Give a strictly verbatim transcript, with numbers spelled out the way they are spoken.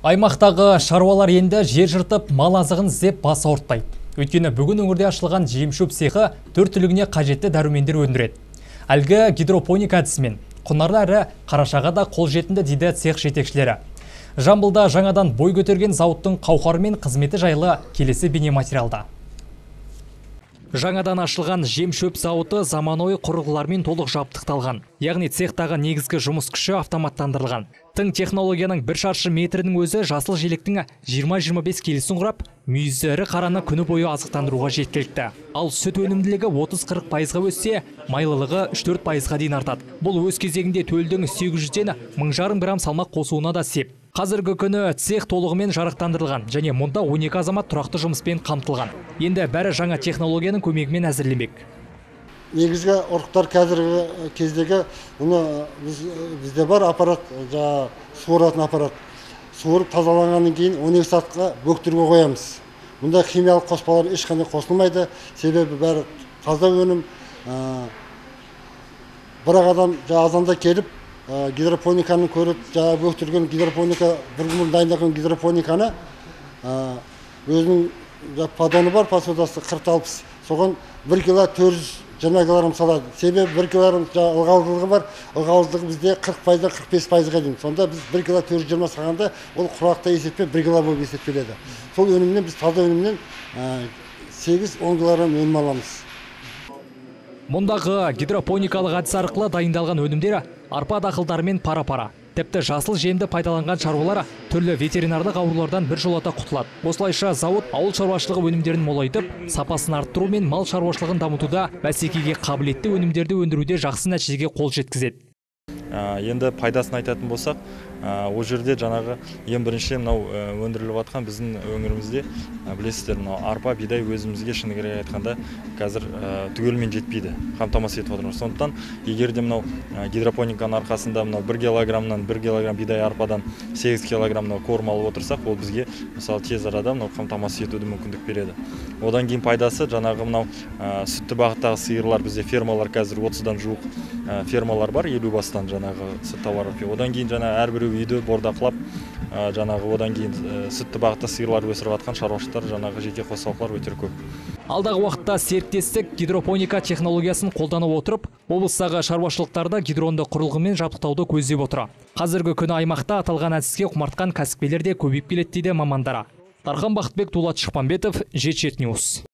Аймақтағы шаруалар енді жер жыртып мал азығын іздеп бас ауыртпайды. Өйткені бүгін өңірде ашылған жем-шөп цехы төрт түлігіне қажетті дәрумендер өндіреді. Әлгі гидропоника әдісімен құнарлы әрі қарашаға да қолжетімді дейді цех жетекшілері. Жамбылда жаңадан бой көтерген зауыттың қауқары мен қызметі жайлы келесі бейнематериалда. Жаңадан ашылған жем-шөп зауыты заманауи құрылғылармен толық жабдықталған. Яғни цехтағы негізгі жұмыс күші автоматтандырылған. Тың технологияның бір шаршы метрінің өзі жасыл желектің жиырма жиырма бес келісін құрап, мүйізі ірі қараны күні бойы азықтандыруға жеткілікті. Ал сүт өнімділігі отыз қырық пайызға өссе, майлылығы үш төрт пайызға дейін артады. Бұл өз кезегінде төлдің сегіз жүзден мың жарым грамм салмақ қосуына да сеп. Қазіргі күні цех толығымен жарықтандырылған және мұнда он екі азамат тұрақты жұмыспен қамтылған. Енді бәрі жаңа технологияның көмегімен әзірленбек. Негізгі ұрықтар қазіргі кездегі біз, бізде бар аппарат, жаңа суыратын аппарат. Суырып тазаланғаннан кейін он екі сағатқа бөктерге қоямыз. Мұнда химиялық қоспалар ешқандай қосылмайды, себебі бәрі таза өнім. Бірақ адам азанда келіп гидропониканы көріп, жаңа бөктірген гидропоника, бір күн дайындаған гидропониканы өзінің подоны бар, посудасы қырық алпыс, соған бір кило төрт жүз жиырма килограмм салады. Себебі бір килограмм ылғалдылығы бар, ылғалдылығы бізде қырық пайыздан қырық бес пайызға дейін. Сонда біз бір кило төрт жүз жиырма салғанда ол құрақта есеппен бір кило болып есептеледі. Сол өнімнен біз таза өнімнен сегіз он килограмм өнім аламыз. Мұндағы гидропоникалық әдіс арқылы дайындалған өнімдері арпа дақылдарымен пара-пара. Тіпті жасыл жемді пайдаланған шаруалар түрлі ветеринарлық аурулардан бір жолата құтылады. Осылайша зауыт ауыл шаруашылығы өнімдерін молайтып, сапасын арттыру мен мал шаруашылығын дамытуда, бәсекеге қабілетті өнімдерді өндіруде жақсы нәтижеге қол жеткізеді. Енді пайдасын айтатын болсақ, ол жерде жаңағы ең бірінші мынау өндіріліп жатқан біздің өңірімізде білесіздер, мынау арпа, бидай өзімізге шыны керек айтқанда қазір түгелмен жетпейді, қамтамасыз етіп отырмыз. Сондықтан егер де мынау гидропониканың арқасында мынау бір килограммнан бір килограмм бидай арпадан сегіз килограмм корм алып отырсақ, ол бізге мысалы тез арада мынау қамтамасыз етуді мүмкіндік береді. Одан кейін пайдасы жаңағы мынау сүтті бағыттағы сиырлар, бізде фермалар қазір отыздан жуық фермалар бар, елу бастан жаңағы сүт тауары. Одан кейін жаңа әрбір үйді бордақылап, жаңағы одан кейін сүтті бағытта сиырлар өсіріп жатқан шаруашылықтар жаңағы жеке қосалқылар өте көп. Алдағы уақытта серіктестік гидропоника технологиясын қолданып отырып, облыстағы шаруашылықтарда гидронды құрылғымен жабдықтауды көздеп отыр. Қазіргі күні аймақта аталған әдіске құмартқан кәсіпкерлер де көбейіп келеді дейді мамандары. Тархан Бақытбек, Дулат Шықпанбетов, Жеті Ньюс.